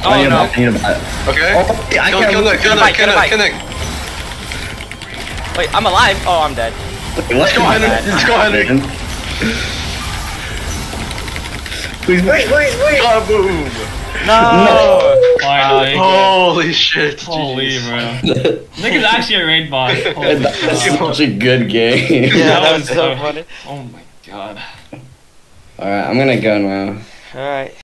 I need a no. bot, I need a bot. Okay. Oh, yeah, I Kill can't Nick, kill Get a Nick, bite, get a bite. kill Nick. Wait, I'm alive. Oh, I'm dead. Let's go, Henry. Let's go, Henry. Please, wait. Kaboom! No. Finally. Holy shit. Holy, jeez. bro. Nick is actually a raid bot. Holy That's God. such a good game. Yeah, that was so funny. Oh my god. Alright, I'm gonna go now. All right.